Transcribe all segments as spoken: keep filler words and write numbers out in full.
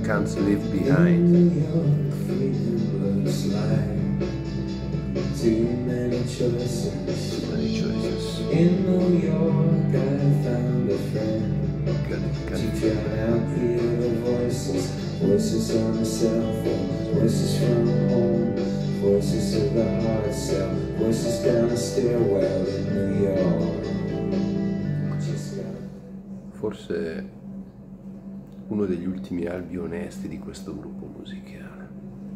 Can't Leave Behind. Too many choices. Too many choices. In New York, I found a friend. Good, good. To drown out the other voices, voices on the cell phone, voices from home, voices of the hard cell, voices down the stairwell in New York. Just got- Forse uno degli ultimi albi onesti di questo gruppo musicale.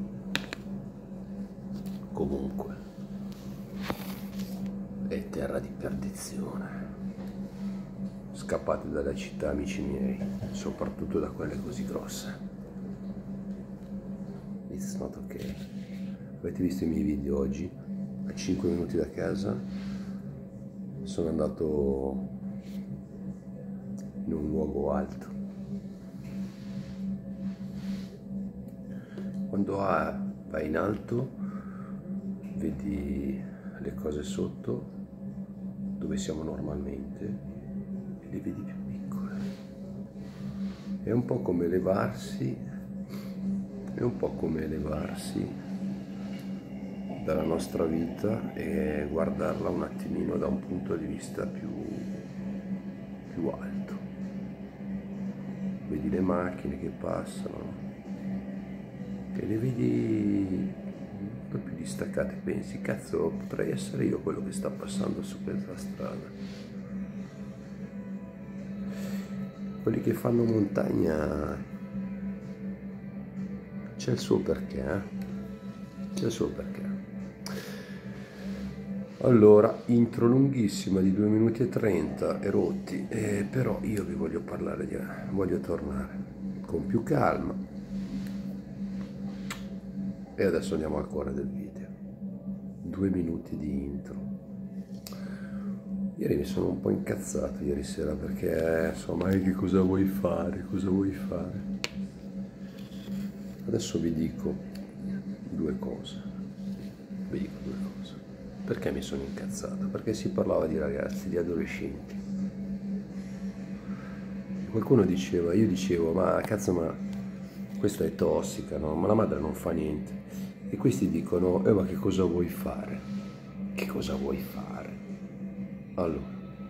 Comunque, è terra di perdizione. Scappate dalla città, amici miei, soprattutto da quelle così grosse. It's not ok. Avete visto i miei video oggi? A cinque minuti da casa sono andato in un luogo alto. Quando vai in alto vedi le cose sotto dove siamo normalmente e le vedi più piccole. È un po' come elevarsi, è un po' come elevarsi dalla nostra vita e guardarla un attimino da un punto di vista più, più alto. Vedi le macchine che passano e le vedi un po' più distaccate, pensi, cazzo, potrei essere io quello che sta passando su questa strada. Quelli che fanno montagna c'è il suo perché, eh? C'è il suo perché. Allora, intro lunghissima di due minuti e trenta e rotti, eh, però io vi voglio parlare, di, voglio tornare con più calma. E adesso andiamo al cuore del video. Due minuti di intro. Ieri mi sono un po' incazzato ieri sera perché insomma, che cosa vuoi fare? Cosa vuoi fare? Adesso vi dico due cose. Vi dico due cose. Perché mi sono incazzato? Perché si parlava di ragazzi, di adolescenti. Qualcuno diceva, io dicevo, ma cazzo, ma questa è tossica, no? Ma la madre non fa niente. E questi dicono, eh ma che cosa vuoi fare? Che cosa vuoi fare? Allora,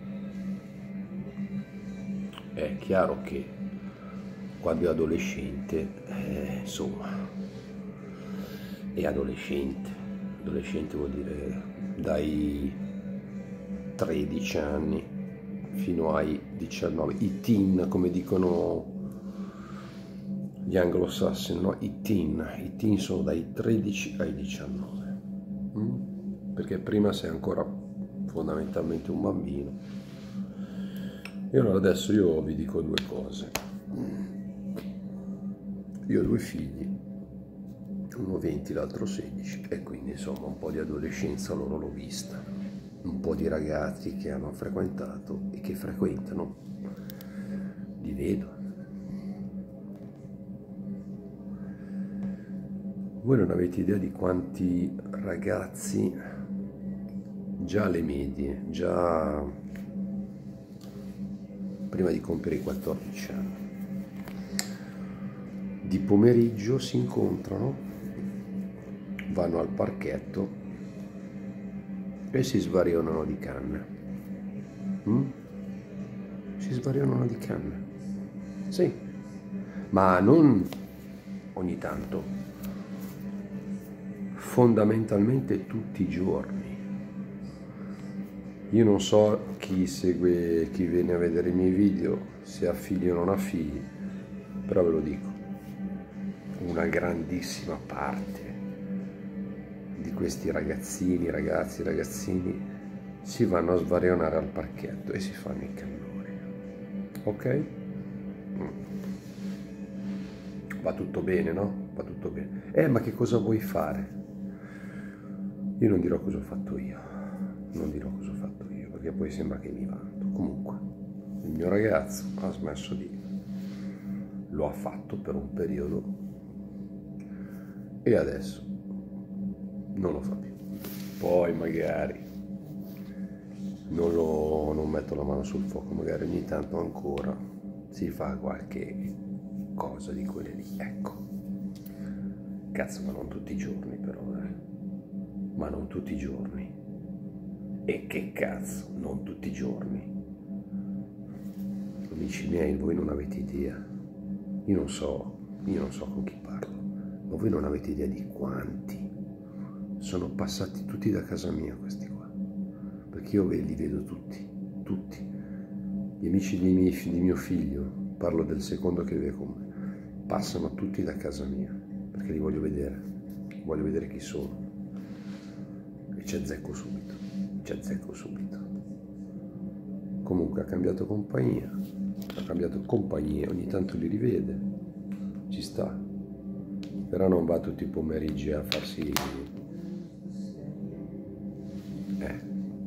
è chiaro che quando è adolescente, eh, insomma, è adolescente. Adolescente vuol dire dai tredici anni fino ai diciannove, i teen, come dicono gli anglosassoni, no? I teen, i teen sono dai tredici ai diciannove, mm? Perché prima sei ancora fondamentalmente un bambino. E allora adesso io vi dico due cose. Io ho due figli, uno venti, l'altro sedici, e quindi insomma un po' di adolescenza loro l'ho vista, un po' di ragazzi che hanno frequentato e che frequentano, li vedo. Voi non avete idea di quanti ragazzi già alle medie, già prima di compiere i quattordici anni, di pomeriggio si incontrano, vanno al parchetto e si svarionano di canne. Mm? Si svarionano di canne. Sì, ma non ogni tanto. Fondamentalmente tutti i giorni. Io non so chi segue, chi viene a vedere i miei video, se ha figli o non ha figli, però ve lo dico, una grandissima parte di questi ragazzini, ragazzi, ragazzini si vanno a svarionare al parchetto e si fanno i cannoni, ok? Va tutto bene, no? Va tutto bene. Eh, ma che cosa vuoi fare? Io non dirò cosa ho fatto io, non dirò cosa ho fatto io, perché poi sembra che mi vanto. Comunque, il mio ragazzo ha smesso di... lo ha fatto per un periodo e adesso non lo fa più. Poi magari non, lo, non metto la mano sul fuoco, magari ogni tanto ancora si fa qualche qualcosa di quelle lì, ecco. Cazzo, ma non tutti i giorni però, eh. Ma non tutti i giorni. E che cazzo, non tutti i giorni. Amici miei, voi non avete idea. Io non so, io non so con chi parlo, ma voi non avete idea di quanti sono passati tutti da casa mia questi qua. Perché io li vedo tutti, tutti. Gli amici di, miei, di mio figlio, parlo del secondo che vive con me, passano tutti da casa mia, perché li voglio vedere, voglio vedere chi sono. E ci azzecco subito, ci azzecco subito. Comunque ha cambiato compagnia, ha cambiato compagnia, ogni tanto li rivede, ci sta. Però non va tutti i pomeriggi a farsi... Eh.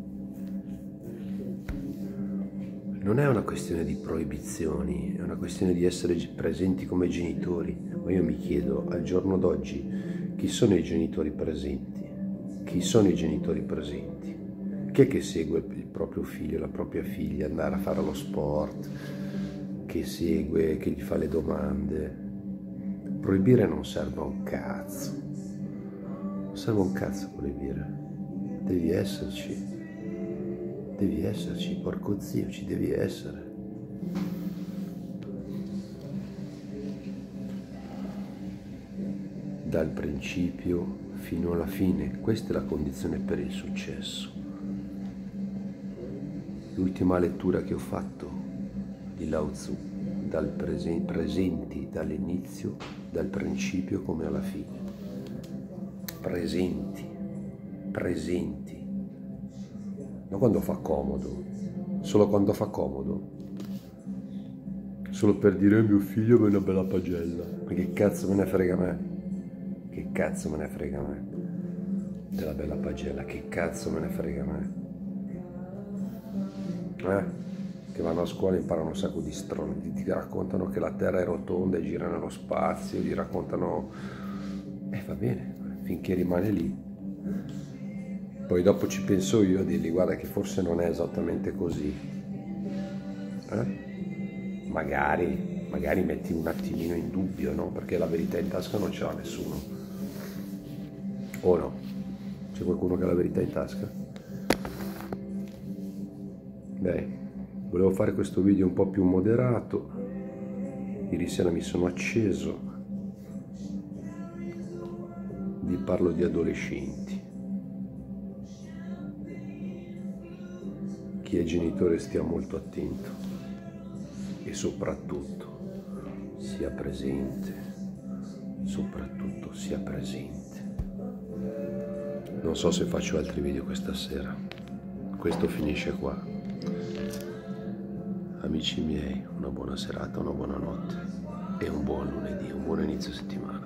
Non è una questione di proibizioni, è una questione di essere presenti come genitori. Ma io mi chiedo, al giorno d'oggi, chi sono i genitori presenti? Chi sono i genitori presenti? Chi è che segue il proprio figlio, la propria figlia, andare a fare lo sport? Che segue, che gli fa le domande? Proibire non serve a un cazzo. Non serve a un cazzo proibire. Devi esserci. Devi esserci, porco zio, ci devi essere. Dal principio fino alla fine, questa è la condizione per il successo. L'ultima lettura che ho fatto di Lao Tzu, dal presen- presenti dall'inizio, dal principio come alla fine. Presenti, presenti. Non quando fa comodo, solo quando fa comodo. Solo per dire mio figlio è una bella pagella. Ma che cazzo me ne frega a me? Che cazzo me ne frega a me? Della bella pagella, che cazzo me ne frega a me? Eh? Che vanno a scuola e imparano un sacco di stronzi, ti raccontano che la Terra è rotonda e gira nello spazio, gli raccontano... Eh, va bene, finché rimane lì. Poi dopo ci penso io a dirgli, guarda che forse non è esattamente così. Eh? Magari, magari metti un attimino in dubbio, no? Perché la verità in tasca non ce l'ha nessuno. O no? C'è qualcuno che ha la verità in tasca? Beh, volevo fare questo video un po' più moderato. Ieri sera mi sono acceso. Vi parlo di adolescenti. Chi è genitore stia molto attento e soprattutto sia presente, soprattutto sia presente. Non so se faccio altri video questa sera, questo finisce qua. Amici miei, una buona serata, una buona notte e un buon lunedì, un buon inizio settimana.